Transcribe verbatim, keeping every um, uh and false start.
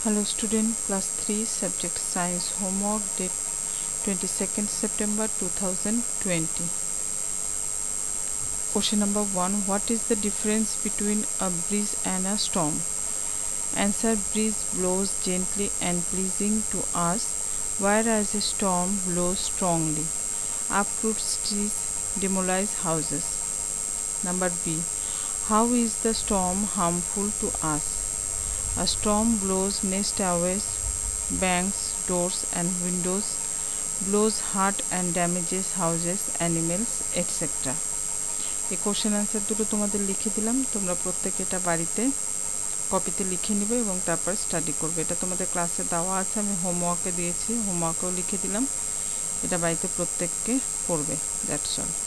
Hello student, class three, subject science, homework, date twenty-second September two thousand twenty. Question number one. What is the difference between a breeze and a storm? Answer: breeze blows gently and pleasing to us, whereas a storm blows strongly, uproots trees, demolish houses. Number B. How is the storm harmful to us? A storm blows nest away, banks, doors and windows, blows hurt and damages houses, animals, et cetera. এই question answer দুটো তোমাদের লিখে দিলাম, তোমরা প্রত্যেকে এটা বাড়িতে কপিতে লিখে নেবে এবং তারপর স্টাডি করবে। এটা তোমাদের ক্লাসে দেওয়া আছে, আমি হোমওয়ার্কে দিয়েছি, হোমওয়ার্কেও লিখে দিলাম, এটা বাড়িতে প্রত্যেককে পড়বে। That's all.